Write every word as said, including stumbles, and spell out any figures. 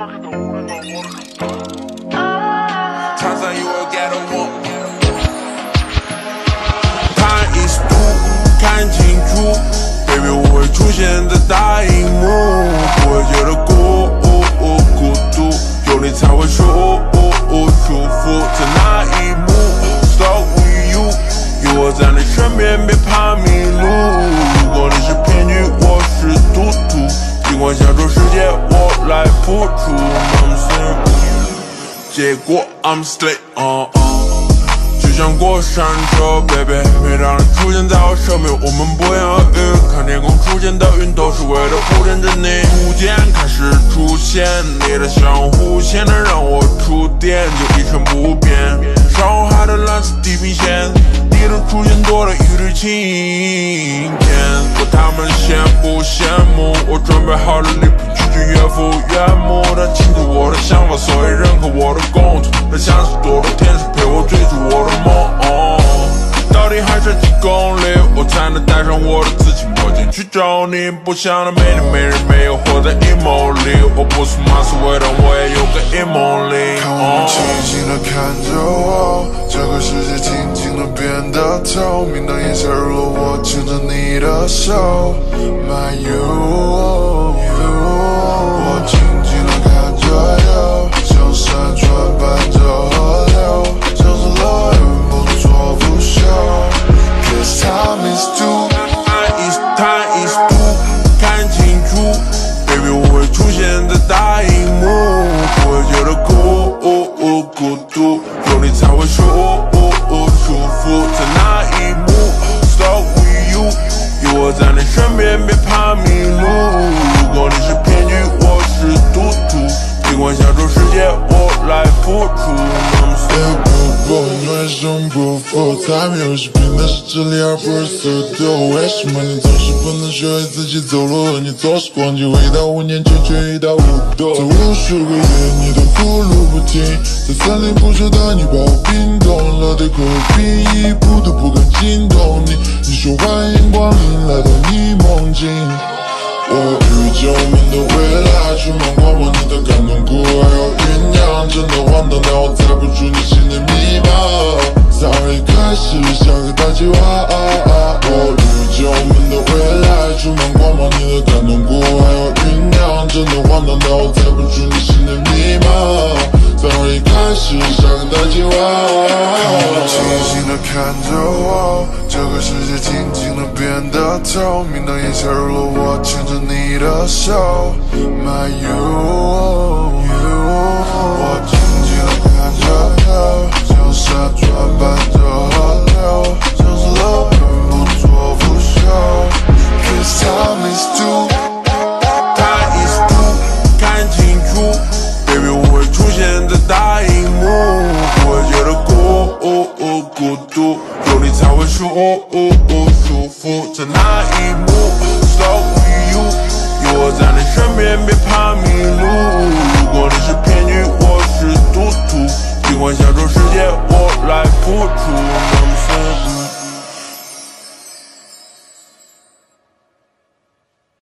沧桑you will get a walk。看一度，看清楚 ，baby 我会出现在大荧幕，不会觉得孤孤独，有你才会舒舒服。在那一幕 ，stuck with you， 有我在你身边，别怕迷路。如果你是骗局，我是赌徒，尽管享受世界，我来付出。I'm saying， 结果 I'm straight on。就像过山车 ，baby， 每当你出现在我身边，我们不言而喻。看天空出现的云，都是为了铺垫着你。逐渐开始出现，你的相互线能让我触电，就一成不变。上海的蓝色地平线，你的出现多了一缕晴天。管他们羡不羡慕，我准备好了礼品，拒绝岳父岳母。他清楚我的想法，所以认可我的共图。他像是堕落天使，陪我追逐我的梦。到底还剩几公里，我才能带上我的自己墨镜去找你？不想的美丽没人没有活在阴谋里，我不是马思唯，但我也有个阴谋力。 看我们静静地看着我，这个世界静静地变得透明。当夜色日落，我牵着你的手 ，My you， 我静静地看着you，像山川伴着河流，像是落雨不做不休。Cause time is two， time is time is two， 看清楚 ，baby 我会出现在大荧幕，不会觉得孤孤独，有你才会舒舒服。在那一幕 ，stuck with you， 有我在你身边，别怕迷路。如果你是骗局，我是赌徒，尽管享受世界，我来付出。 不暖身不服，猜谜游戏拼的是智力而不是速度。为什么你总是不能学会自己走路？你总是光机回到五年前却遇到无度。在无数个夜，你的呼噜不停，在森林不朽的你把我冰冻了，对口冰一步都不敢惊动你。你说欢迎光临来到你梦境。我宇宙们的未来，充满光芒，你的感动故还有酝酿，真的荒唐到我猜不出你心里密码。Sorry， 开始下个大计划。我宇宙们的未来，充满光芒，你的感动故还有酝酿，真的荒唐到我猜不出你心里密码。Sorry， 开始下个大计划。看我静静地看着我，这个世界静静地变得透明。当夜色日落，我牵着你的手 ，My you， 我静静地看着you，像山川伴着河流，像是落雨不做不休。Cause time is two，time is two， 看清楚 ，baby 我会出现在大荧幕，不会觉得孤孤独，有你才会舒舒服。在那一幕。